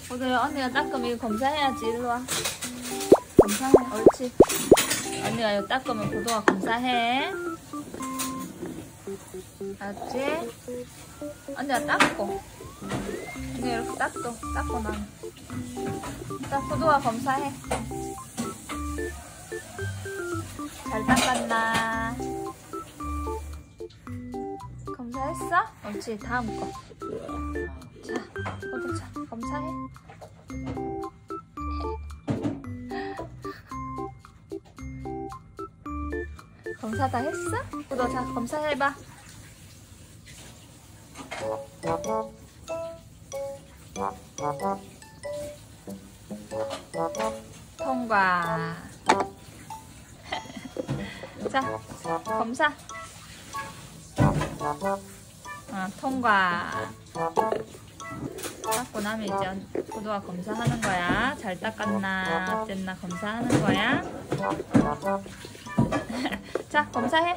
호두야, 언니가 닦으면 이거 검사해야지. 일로 와. 검사해. 옳지. 언니가 이거 닦으면 호두가 검사해. 알았지? 언니가 닦고. 언니가 이렇게 닦고 나는. 자, 호두가 검사해. 잘 닦았나? 검사했어? 옳지. 다음 거. 자, 호두 자, 검사해. 검사 다 했어? 호두 자, 검사해봐. 통과. 자, 검사. 통과. 닦고 나면 이제 호두가 검사하는 거야. 잘 닦았나 어땠나 검사하는 거야. 자, 검사해.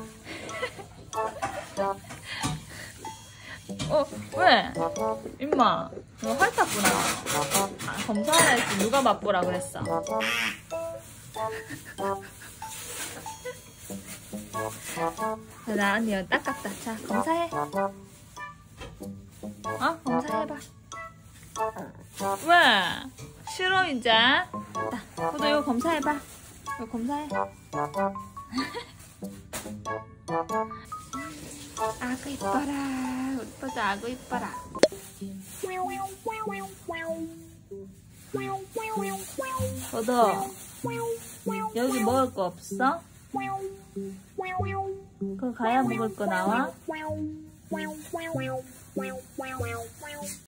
왜? 임마, 너 핥았구나. 검사해야지. 누가 맛보라 그랬어? 나 언니 여기 닦았다. 자, 검사해. 검사해봐. 왜? 싫어 이제? 자, 호두 이거 검사해봐. 이거 검사해. 아구 이뻐라. 호두 아구 이뻐라. 호두 여기 먹을 거 없어? 그거 가야 먹을 거 나와?